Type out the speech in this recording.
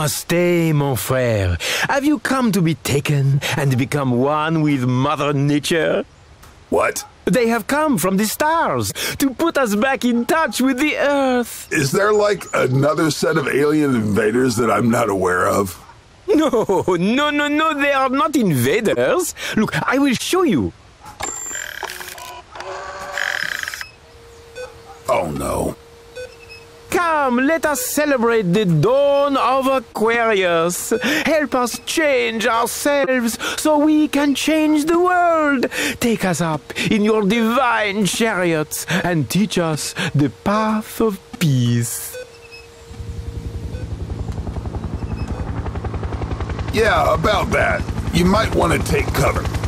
Namaste, mon frère. Have you come to be taken and become one with Mother Nature? What? They have come from the stars to put us back in touch with the Earth. Is there like another set of alien invaders that I'm not aware of? No, they are not invaders. Look, I will show you. Oh no. Come, let us celebrate the dawn of Aquarius. Help us change ourselves so we can change the world. Take us up in your divine chariots and teach us the path of peace. Yeah, about that. You might want to take cover.